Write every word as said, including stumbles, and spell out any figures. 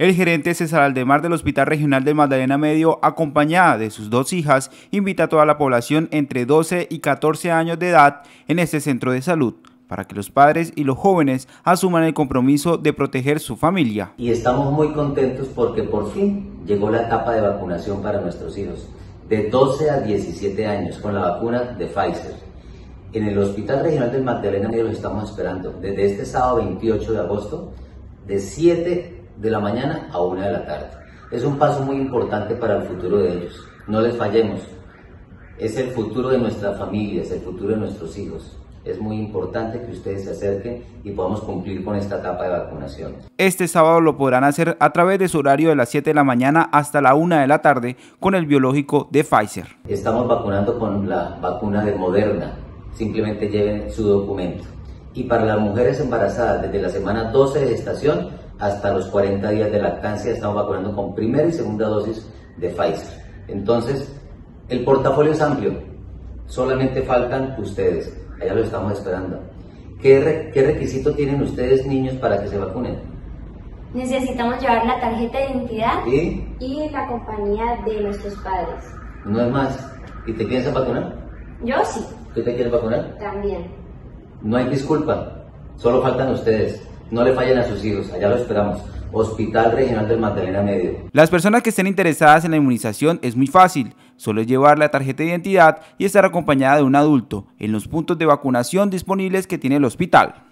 El gerente César Aldemar del Hospital Regional del Magdalena Medio, acompañada de sus dos hijas, invita a toda la población entre doce y catorce años de edad en este centro de salud, para que los padres y los jóvenes asuman el compromiso de proteger su familia. Y estamos muy contentos porque por fin llegó la etapa de vacunación para nuestros hijos, de doce a diecisiete años, con la vacuna de Pfizer. En el Hospital Regional del Magdalena Medio los estamos esperando desde este sábado veintiocho de agosto, de siete de la mañana a una de la tarde. Es un paso muy importante para el futuro de ellos. No les fallemos. Es el futuro de nuestra familia, es el futuro de nuestros hijos. Es muy importante que ustedes se acerquen y podamos cumplir con esta etapa de vacunación. Este sábado lo podrán hacer a través de su horario de las siete de la mañana hasta la una de la tarde con el biológico de Pfizer. Estamos vacunando con la vacuna de Moderna. Simplemente lleven su documento. Y para las mujeres embarazadas desde la semana doce de gestación hasta los cuarenta días de lactancia estamos vacunando con primera y segunda dosis de Pfizer. Entonces, el portafolio es amplio. Solamente faltan ustedes. Allá lo estamos esperando. ¿Qué, re ¿Qué requisito tienen ustedes, niños, para que se vacunen? Necesitamos llevar la tarjeta de identidad ¿Y? y la compañía de nuestros padres. No es más. ¿Y te quieres vacunar? Yo sí. ¿Tú te quieres vacunar? También. No hay disculpa. Solo faltan ustedes. No le fallen a sus hijos. Allá lo esperamos. Hospital Regional del Magdalena Medio. Las personas que estén interesadas en la inmunización es muy fácil, solo es llevar la tarjeta de identidad y estar acompañada de un adulto en los puntos de vacunación disponibles que tiene el hospital.